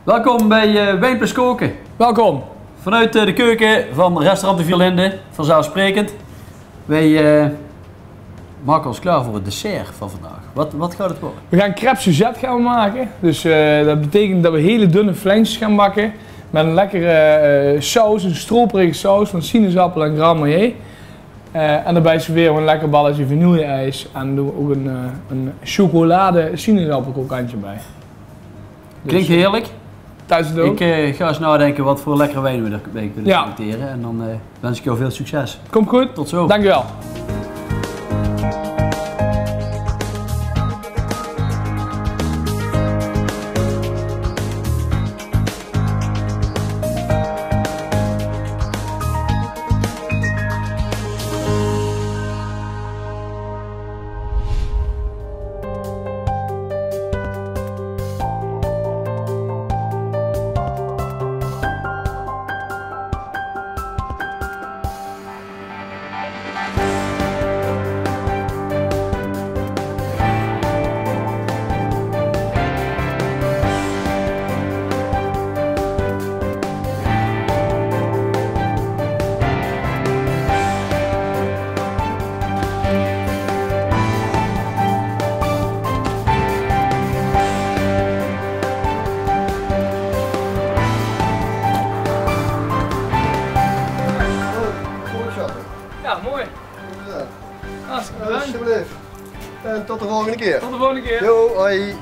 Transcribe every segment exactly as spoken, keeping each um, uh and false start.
Welkom bij uh, Wijn plus Koken. Welkom. Vanuit uh, de keuken van restaurant De Vier Linden, vanzelfsprekend. Wij uh, maken ons klaar voor het dessert van vandaag. Wat, wat gaat het worden? We gaan crêpe Suzette gaan we maken. Dus uh, dat betekent dat we hele dunne flankjes gaan bakken. Met een lekkere uh, saus, een stroperige saus van sinaasappel en Grand Marnier. Uh, en daarbij serveren we een lekker balletje vanille-ijs. En doen we ook een, uh, een chocolade sinaasappelkrokantje bij. Klinkt dus, heerlijk. Thuis het ook. Ik uh, ga eens nadenken wat voor lekkere wijn we erbij kunnen ja. selecteren. En dan uh, wens ik jou veel succes. Komt goed. Tot zo. Dankjewel. Ja, mooi. Ja. Hartstikke bedankt. Alsjeblieft. En tot de volgende keer. Tot de volgende keer. Jo, hoi.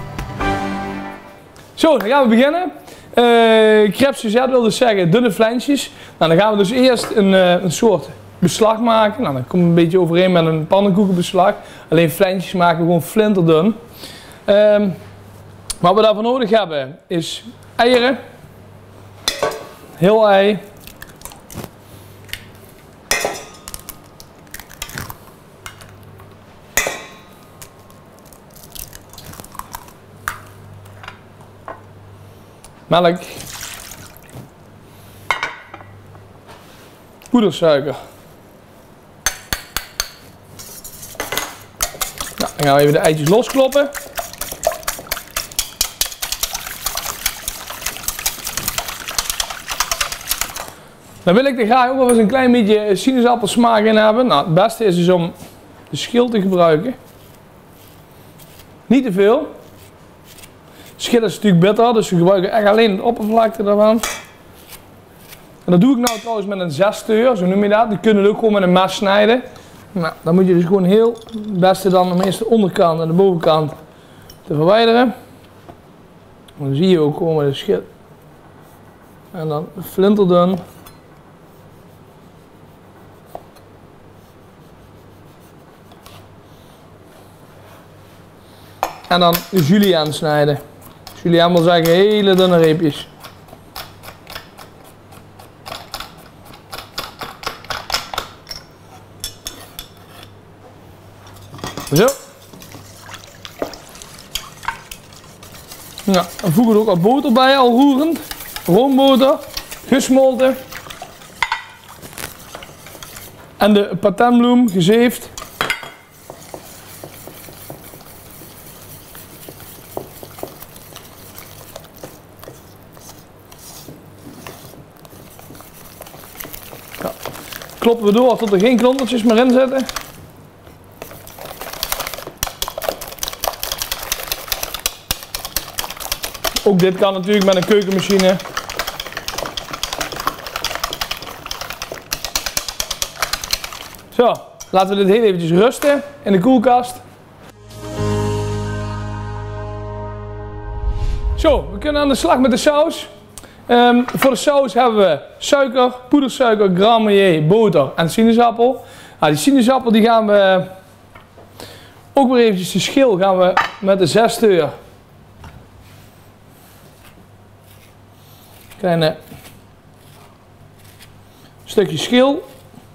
Zo, dan gaan we beginnen. Uh, crêpe Suzette wil dus zeggen dunne flankjes. Nou, dan gaan we dus eerst een, uh, een soort beslag maken. Nou, dan komt het een beetje overeen met een pannenkoekenbeslag. Alleen flankjes maken we gewoon flinterdun. Um, wat we daarvoor nodig hebben is eieren. Heel ei. Melk, poedersuiker. Nou, dan gaan we even de eitjes loskloppen. Dan wil ik er graag ook wel eens een klein beetje sinaasappelsmaak in hebben. Nou, het beste is dus om de schil te gebruiken. Niet te veel. Schil is natuurlijk bitter, dus we gebruiken echt alleen het oppervlakte daarvan. En dat doe ik nou trouwens met een zessteur, zo noem je dat. Die kunnen we ook gewoon met een mes snijden. Nou, dan moet je dus gewoon heel, het beste dan de meeste onderkant en de bovenkant te verwijderen. Dan zie je ook gewoon met de schil. En dan flinterdun. En dan de julienne snijden. Julienne wil zeggen hele dunne reepjes. Zo. Nou, dan voegen we er ook wat boter bij, al roerend. Roomboter, gesmolten. En de patentbloem, gezeefd. Kloppen we door tot er geen klontertjes meer in zitten. Ook dit kan natuurlijk met een keukenmachine. Zo, laten we dit heel eventjes rusten in de koelkast. Zo, we kunnen aan de slag met de saus. Um, voor de saus hebben we suiker, poedersuiker, Grand Marnier, boter en sinaasappel. Nou, die sinaasappel die gaan we ook weer eventjes de schil gaan we met de zessteur. Kleine stukje schil.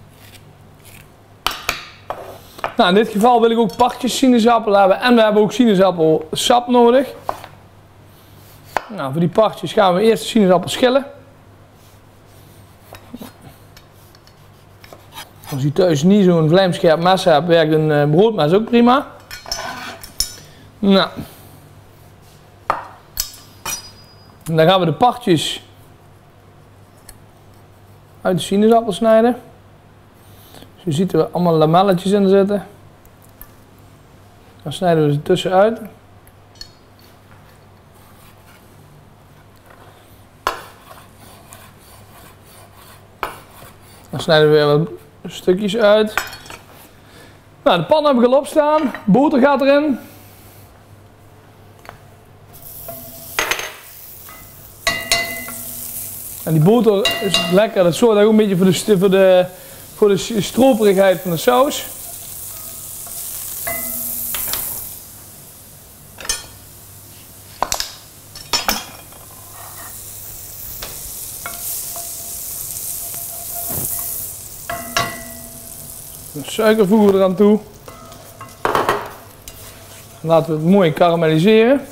Nou, in dit geval wil ik ook partjes sinaasappel hebben en we hebben ook sinaasappelsap nodig. Nou, voor die partjes gaan we eerst de sinaasappel schillen. Als u thuis niet zo'n vlijmscherp mes hebt, werkt een uh, broodmes ook prima. Nou. En dan gaan we de partjes uit de sinaasappel snijden. Dus je ziet er allemaal lamelletjes in zitten. Dan snijden we ze tussenuit. Dan snijden we weer wat stukjes uit. Nou, de pan heb ik al opstaan. Boter gaat erin. En die boter is lekker. Dat zorgt ook een beetje voor de, voor de, voor de stroperigheid van de saus. Suiker voegen we eraan toe. Laten we het mooi karamelliseren.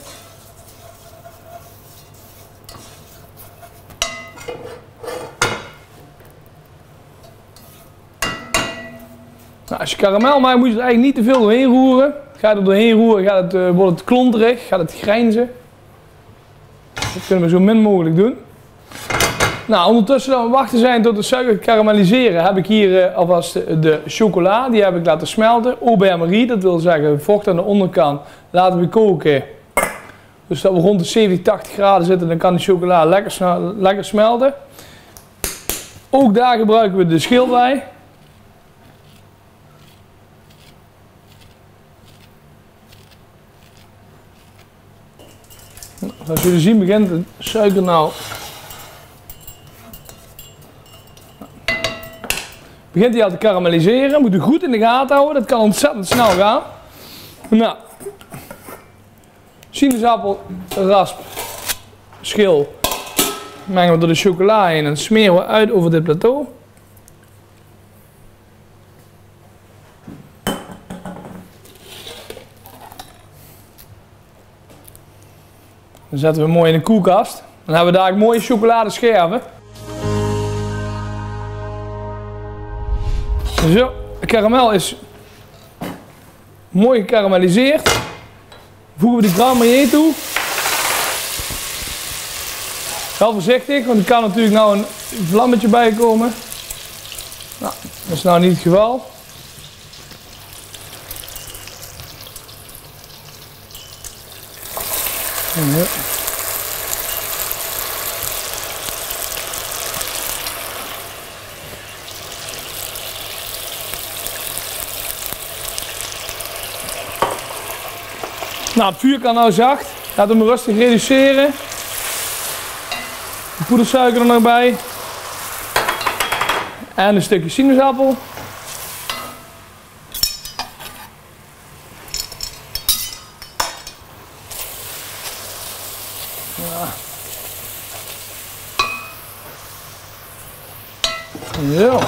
Nou, als je karamel maakt moet je er eigenlijk niet te veel doorheen roeren. Ga je er doorheen roeren gaat het, uh, wordt het klonterig, gaat het grijnzen. Dat kunnen we zo min mogelijk doen. Nou, ondertussen dat we wachten zijn tot de suiker karamelliseren, heb ik hier uh, alvast de, de chocola. Die heb ik laten smelten. Au bain-marie, dat wil zeggen vocht aan de onderkant laten we koken. Dus dat we rond de zeventig, tachtig graden zitten, dan kan de chocola lekker, snel, lekker smelten. Ook daar gebruiken we de schil bij. Zoals jullie zien begint de suiker nou begint hij al te karamelliseren. Moet u goed in de gaten houden, dat kan ontzettend snel gaan. Nou, sinaasappelrasp, schil, mengen we door de chocola heen en smeren we uit over dit plateau. Dan zetten we mooi in de koelkast. Dan hebben we daar mooie chocoladescherven. Zo, de karamel is mooi gekarameliseerd. Voegen we de Grand Marnier toe. Wel voorzichtig, want er kan natuurlijk nou een vlammetje bij komen. Nou, dat is nou niet het geval. Ja. Nou, het vuur kan nou zacht. Laten we hem rustig reduceren. De poedersuiker er nog bij. En een stukje sinaasappel. Ja. Zo.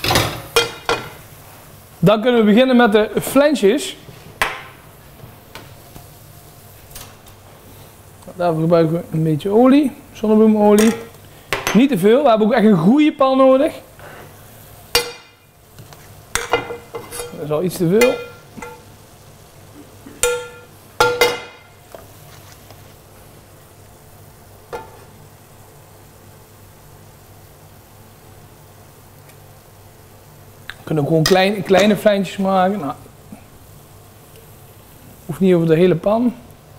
Dan kunnen we beginnen met de flensjes. Daarvoor gebruiken we een beetje olie, zonnebloemolie. Niet te veel, we hebben ook echt een goede pan nodig. Dat is al iets te veel. We kunnen ook gewoon klein, kleine flijntjes maken. Nou, hoeft niet over de hele pan.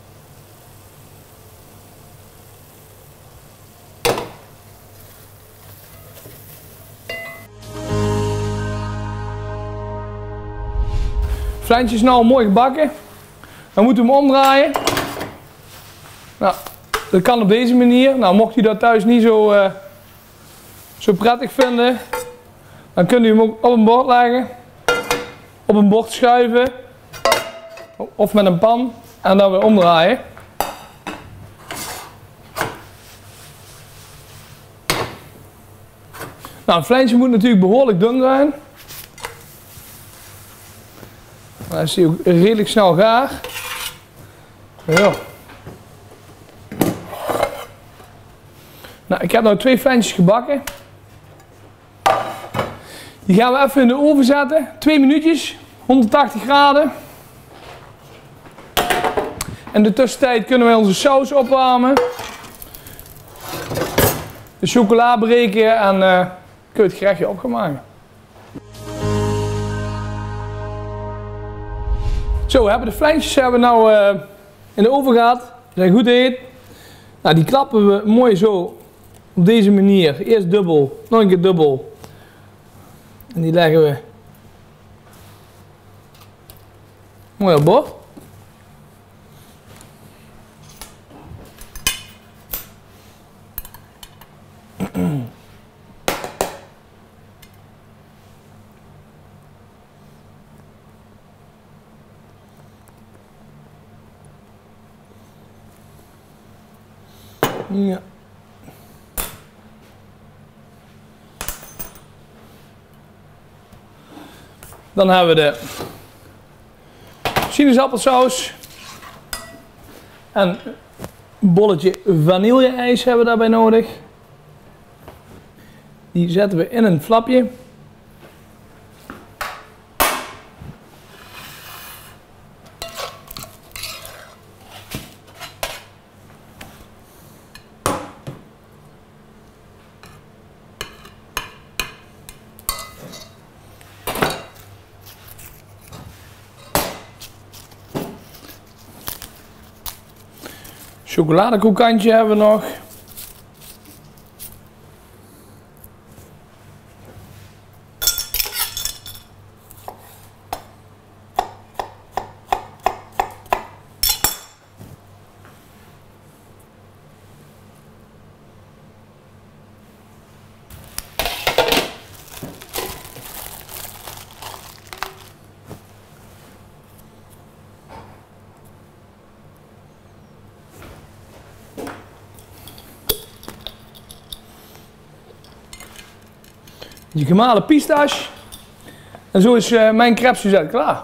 Flijntjes nou mooi gebakken. Dan moeten we hem omdraaien. Nou, dat kan op deze manier. Nou, mocht u dat thuis niet zo, uh, zo prettig vinden, dan kunt u hem ook op een bord leggen. Op een bord schuiven. Of met een pan. En dan weer omdraaien. Nou, een flijntje moet natuurlijk behoorlijk dun zijn. Dan is hij ook redelijk snel gaar. Ja. Nou, ik heb nu twee flijntjes gebakken. Die gaan we even in de oven zetten. Twee minuutjes, honderdtachtig graden. En in de tussentijd kunnen we onze saus opwarmen. de chocola breken en uh, kun je het gerechtje op gaan maken. Zo, we hebben de flankjes hebben we nou uh, in de oven gehad. Ze zijn goed heet. Nou, die klappen we mooi zo op deze manier. Eerst dubbel, nog een keer dubbel. En die leggen we mooi op bord. Ja. Dan hebben we de sinaasappelsaus en een bolletje vanille-ijs hebben we daarbij nodig. Die zetten we in een flapje. Chocoladekrokantje hebben we nog. Je gemalen pistache. En zo is uh, mijn crêpe Suzette klaar.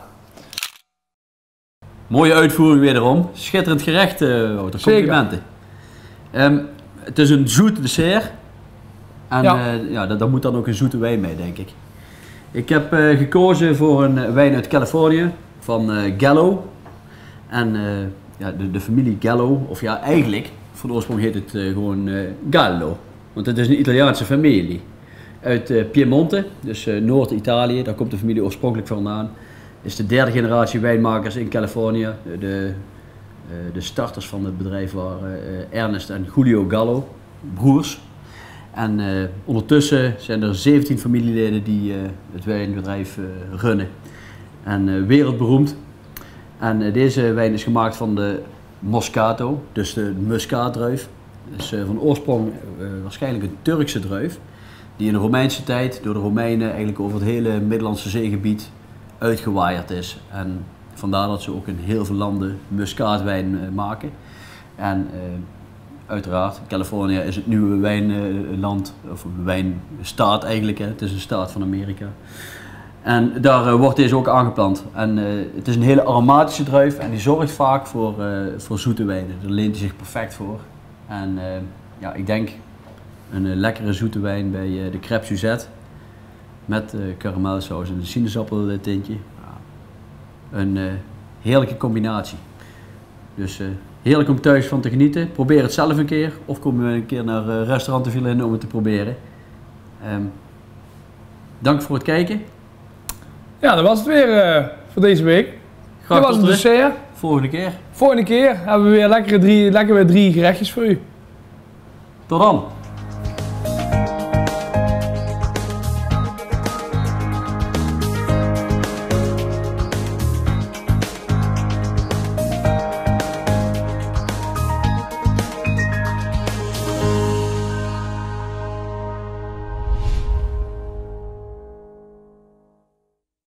Mooie uitvoering wederom. Schitterend gerecht, uh, Wouter. Complimenten. Um, het is een zoet dessert. En ja. Uh, ja, daar moet dan ook een zoete wijn mee, denk ik. Ik heb uh, gekozen voor een wijn uit Californië van uh, Gallo. En uh, ja, de, de familie Gallo, of ja, eigenlijk, van oorsprong heet het uh, gewoon uh, Gallo. Want het is een Italiaanse familie. Uit uh, Piemonte, dus uh, Noord-Italië, daar komt de familie oorspronkelijk vandaan. Is de derde generatie wijnmakers in Californië. De, uh, de starters van het bedrijf waren uh, Ernest en Julio Gallo, broers. En uh, ondertussen zijn er zeventien familieleden die uh, het wijnbedrijf uh, runnen. En uh, wereldberoemd. En uh, deze wijn is gemaakt van de Moscato, dus de muskaatdruif. Dus uh, van oorsprong uh, waarschijnlijk een Turkse druif. Die in de Romeinse tijd door de Romeinen eigenlijk over het hele Middellandse zeegebied uitgewaaid is. En vandaar dat ze ook in heel veel landen muskaatwijn uh, maken. En uh, uiteraard, Californië is het nieuwe wijnland, uh, of een wijnstaat eigenlijk, hè. Het is een staat van Amerika. En daar uh, wordt deze ook aangeplant. En uh, het is een hele aromatische druif en die zorgt vaak voor, uh, voor zoete wijnen. Daar leent hij zich perfect voor. En uh, ja, ik denk een uh, lekkere zoete wijn bij uh, de crêpe Suzette met uh, karamelsaus en een sinaasappeltintje. Ja, een uh, heerlijke combinatie. Dus uh, heerlijk om thuis van te genieten. Probeer het zelf een keer of kom een keer naar uh, restaurant de Villaine om het te proberen. Um, dank voor het kijken. Ja, dat was het weer uh, voor deze week. Graag dat was het dessert. Volgende keer. Volgende keer hebben we weer lekkere drie, lekker weer drie gerechtjes voor u. Tot dan.